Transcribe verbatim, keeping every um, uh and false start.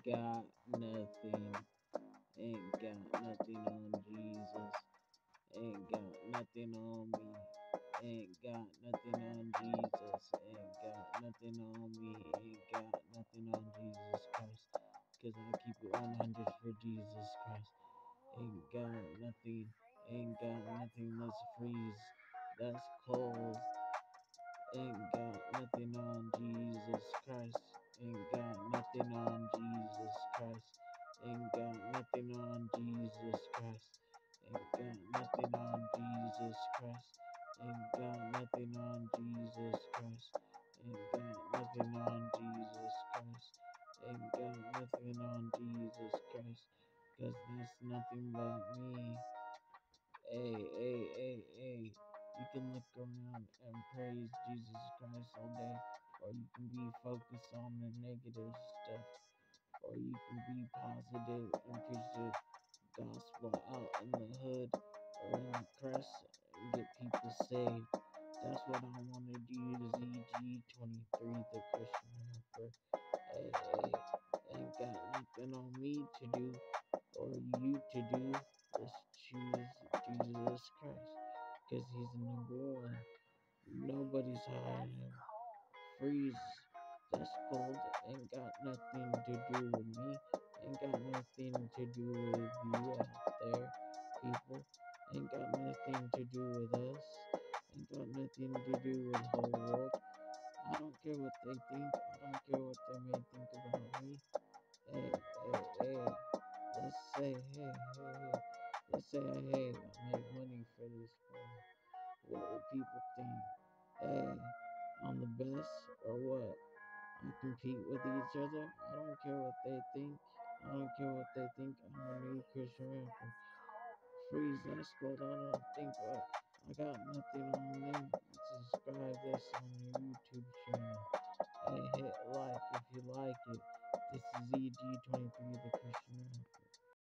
got nothing. Ain't got nothing on Jesus. Ain't got nothing on me. Ain't got nothing on Jesus. Ain't got nothing on me. Ain't got nothing on Jesus Christ. Cause I keep it one hundred for Jesus Christ. Ain't got nothing. Ain't got nothing that's freeze. That's cold. Ain't got nothing on Jesus Christ. Ain't got nothing on Jesus Christ. Ain't got nothing on Jesus Christ. Ain't got nothing on Jesus Christ. Ain't got nothing on Jesus Christ. Ain't got nothing on Jesus Christ. Ain't got nothing on Jesus Christ. Cause that's nothing but me. Hey, hey, hey, hey. You can look around and praise Jesus Christ all day, or you can be focused on the negative stuff, or you can be positive and preach the gospel out in the hood or in the press and get people saved. That's what I want to do, Z G twenty-three, the Christian rapper. Hey, hey, ain't got nothing on me to do or you to do. Just choose Jesus Christ, cause he's the number one. Nobody's higher than him. Freeze. That's cold. Ain't got nothing to do with me. Ain't got nothing to do with you out there, people. Ain't got nothing to do with us. Ain't got nothing to do with the whole world. I don't care what they think. I don't care what they may think about me. Hey, hey, hey. Let's say, hey, hey, hey. Let's say, hey, I made money for this one. What would people think? Hey, I'm the best or what? I compete with each other. I don't care what they think. I don't care what they think. I'm a new Christian rapper. Freeze, that's cold. I don't think what. I got nothing on them. Subscribe this on your YouTube channel. Hey, hit like if you like it. This is Z G twenty-three, the Christian rapper.